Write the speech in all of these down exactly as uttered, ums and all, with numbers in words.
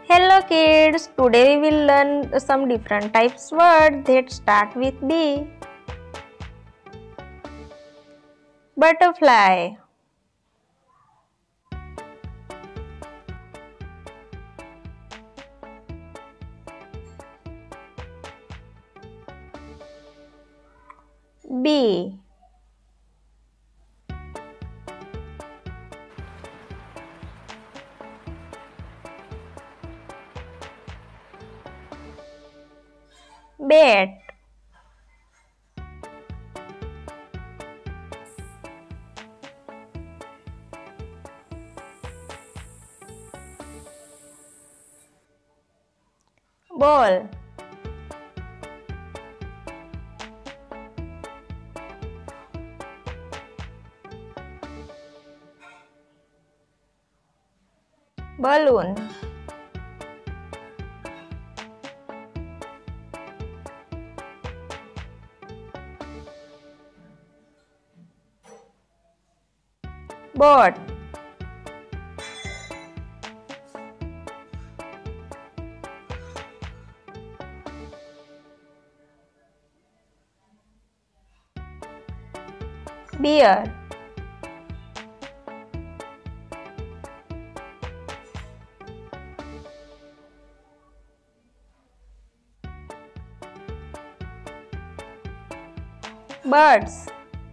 Hello kids, today we will learn some different types words that start with B. Butterfly, bee, bat, ball, balloon, boat, bear, birds,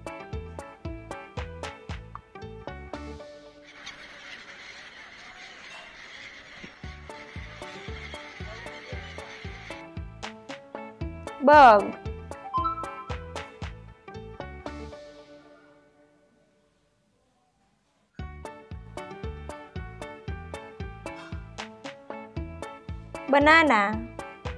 bug, banana,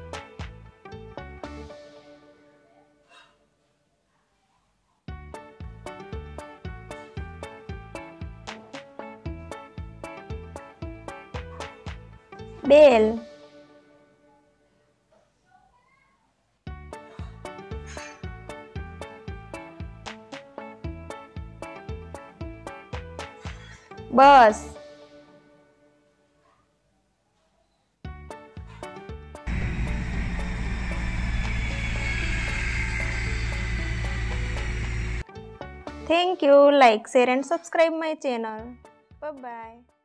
bell, bus, Thank you. Like, share and subscribe my channel. Bye bye.